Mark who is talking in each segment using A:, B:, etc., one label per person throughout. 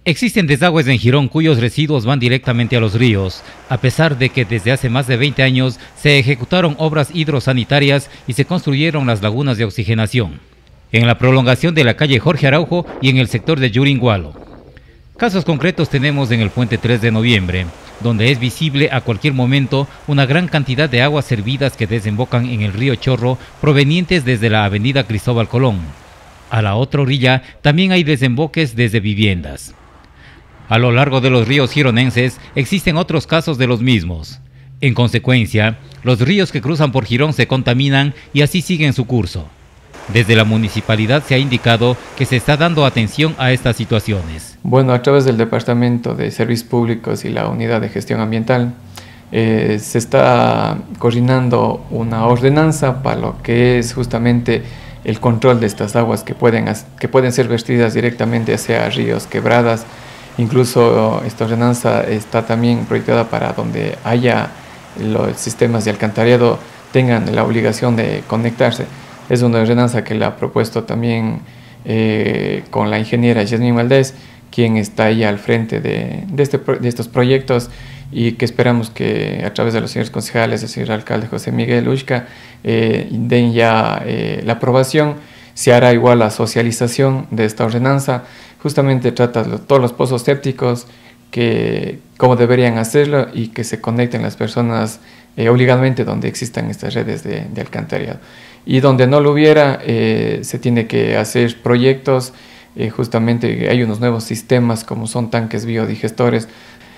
A: Existen desagües en Girón cuyos residuos van directamente a los ríos, a pesar de que desde hace más de 20 años se ejecutaron obras hidrosanitarias y se construyeron las lagunas de oxigenación, en la prolongación de la calle Jorge Araujo y en el sector de Yuringualo. Casos concretos tenemos en el puente 3 de noviembre, donde es visible a cualquier momento una gran cantidad de aguas servidas que desembocan en el río Chorro provenientes desde la avenida Cristóbal Colón. A la otra orilla también hay desemboques desde viviendas. A lo largo de los ríos gironenses existen otros casos de los mismos. En consecuencia, los ríos que cruzan por Girón se contaminan y así siguen su curso. Desde la municipalidad se ha indicado que se está dando atención a estas situaciones.
B: Bueno, a través del Departamento de Servicios Públicos y la Unidad de Gestión Ambiental se está coordinando una ordenanza para lo que es justamente el control de estas aguas que pueden ser vertidas directamente hacia ríos, quebradas. Incluso esta ordenanza está también proyectada para donde haya los sistemas de alcantarillado tengan la obligación de conectarse. Es una ordenanza que la ha propuesto también con la ingeniera Yasmín Valdés, quien está ahí al frente de estos proyectos, y que esperamos que a través de los señores concejales, el señor alcalde José Miguel Ushka, den ya la aprobación. Se hará igual la socialización de esta ordenanza. Justamente trata de todos los pozos sépticos, que cómo deberían hacerlo y que se conecten las personas obligadamente donde existan estas redes de alcantarillado. Y donde no lo hubiera, se tiene que hacer proyectos. Justamente hay unos nuevos sistemas como son tanques biodigestores.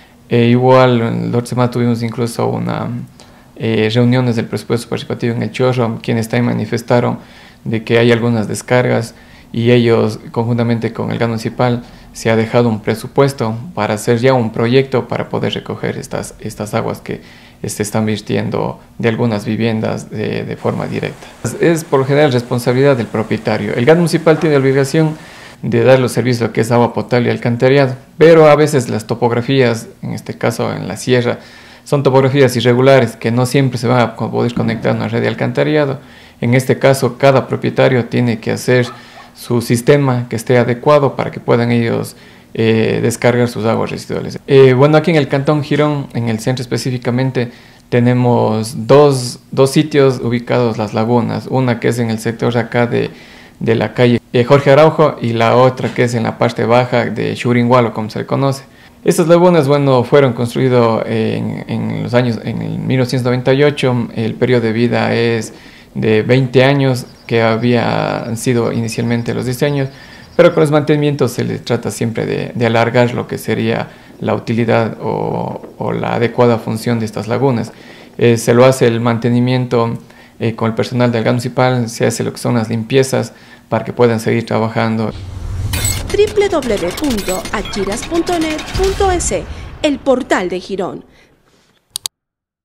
B: Igual, la otra semana tuvimos incluso una reuniones del presupuesto participativo en el Chorro, quienes también manifestaron de que hay algunas descargas y ellos, conjuntamente con el GAN municipal, se ha dejado un presupuesto para hacer ya un proyecto para poder recoger estas aguas que se están vertiendo de algunas viviendas de forma directa. Es por lo general responsabilidad del propietario. El GAN municipal tiene la obligación de dar los servicios que es agua potable y alcantarillado, pero a veces las topografías, en este caso en la sierra, son topografías irregulares que no siempre se van a poder conectar a una red de alcantarillado. En este caso, cada propietario tiene que hacer su sistema que esté adecuado para que puedan ellos descargar sus aguas residuales. Bueno, aquí en el Cantón Girón, en el centro específicamente, tenemos dos sitios ubicados las lagunas. Una que es en el sector acá de la calle Jorge Araujo, y la otra que es en la parte baja de Yuringualo, como se le conoce. Estas lagunas, bueno, fueron construidas en el 1998. El periodo de vida es de 20 años, que habían sido inicialmente los 10 años, pero con los mantenimientos se le trata siempre de alargar lo que sería la utilidad o la adecuada función de estas lagunas. Se lo hace el mantenimiento con el personal del GAN municipal, se hace lo que son las limpiezas para que puedan seguir trabajando.
C: www.achiras.net.es, el portal de Girón.